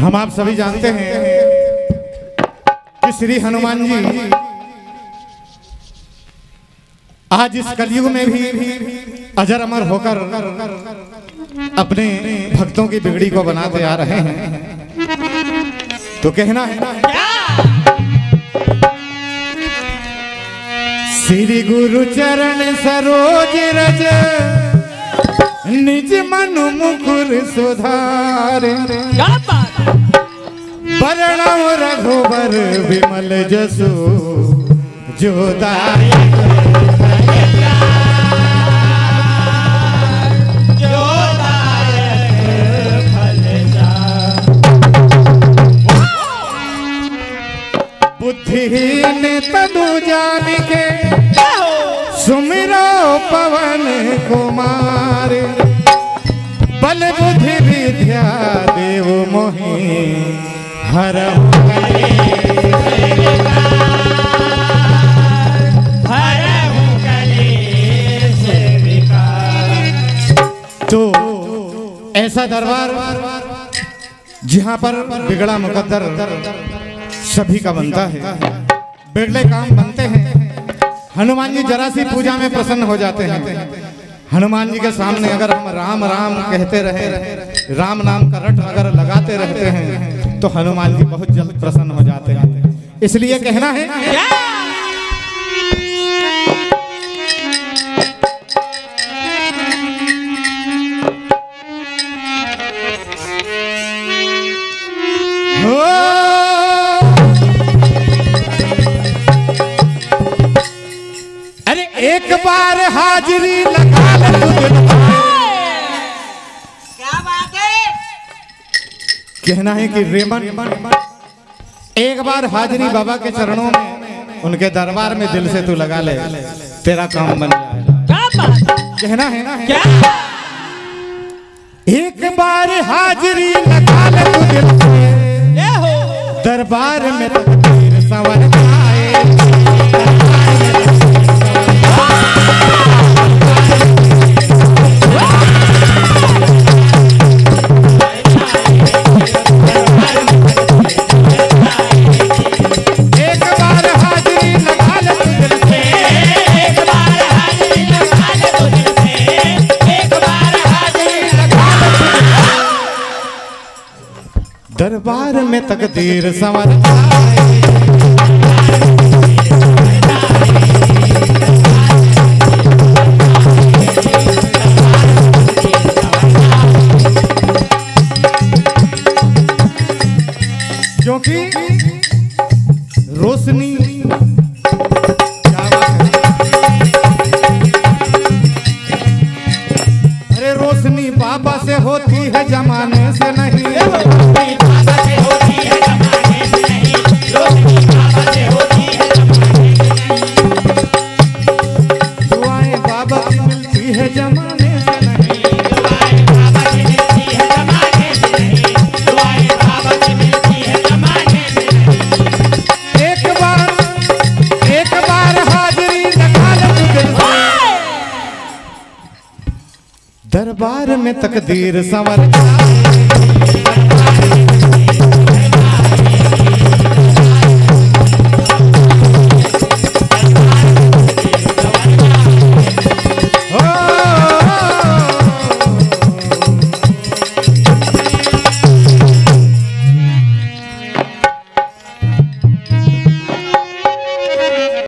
हम आप सभी जानते हैं कि श्री हनुमान जी आज इस कलयुग में भी अजर अमर होकर अपने भक्तों की बिगड़ी को बनाते आ रहे हैं। तो कहना है श्री गुरु चरण सरोज रज निज मनु मुकुर सुधार बरणव रघुबर विमल जसु जोदायक बुद्धिहीन तनु जान के सुमिरो पवन कुमार बल बुद्धि विद्या देव मोहि हरहु कलेश विकार। तो ऐसा दरबार जहाँ पर बिगड़ा मुकद्दर सभी का बनता है, बिगड़े काम बनते हैं। हनुमान जी जरा सी पूजा में प्रसन्न हो जाते हैं। हनुमान जी के सामने अगर हम राम राम कहते रहे, राम नाम का रट अगर लगाते रहते हैं तो हनुमान जी बहुत जल्द प्रसन्न हो जाते हैं। इसलिए कहना है एक बार हाजिरी लगा ले तुझे। क्या बात है? कहना है कि रेमन एक बार हाजिरी बाबा के चरणों में उनके दरबार में दिल से तू लगा ले, तेरा काम बन जाएगा। क्या बात? कहना है ना क्या? एक बार हाजिरी लगा ले तुझे दरबार में तकदीर संवर जाए। दरबार में तकदीर संवर क्योंकि रोशनी अरे रोशनी बाबा से होती है जमाने से नहीं। दरबार में तकदीर संवर जाए।